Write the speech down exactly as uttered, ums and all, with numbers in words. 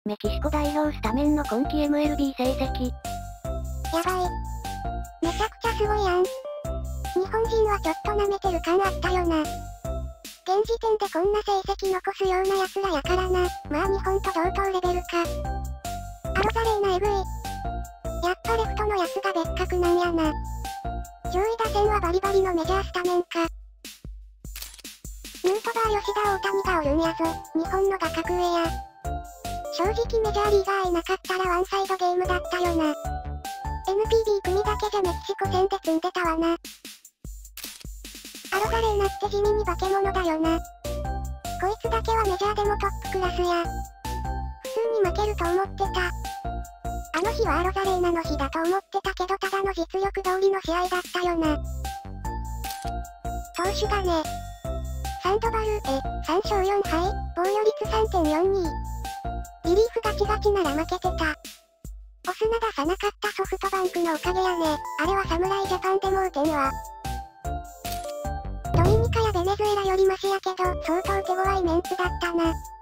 メキシコ代表スタメンの今季 エムエルビー 成績。 やばい。めちゃくちゃすごいやん。日本人はちょっと舐めてる感あったよな。現時点でこんな成績残すような奴らやからな。まあ日本と同等レベルか。アロザレーナエグい。やっぱレフトのやつが別格なんやな。上位打線はバリバリのメジャースタメンか。ヌートバー吉田大谷がおるんやぞ。日本のが格上や。正直メジャーリーガーいなかったらワンサイドゲームだったよな。エヌピービー 組だけじゃメキシコ戦で積んでたわな。アロザレーナって地味に化け物だよな。こいつだけはメジャーでもトップクラスや。普通に負けると思ってた。あの日はアロザレーナの日だと思ってたけどただの実力通りの試合だったよな。投手がね。サンドバル、え、さんしょうよんはい、防御率 さんてんよんに。リリーフガチガチなら負けてた。オスナ出さなかったソフトバンクのおかげやね。あれは侍ジャパンでも打てんわ。ドミニカやベネズエラよりマシやけど、相当手強いメンツだったな。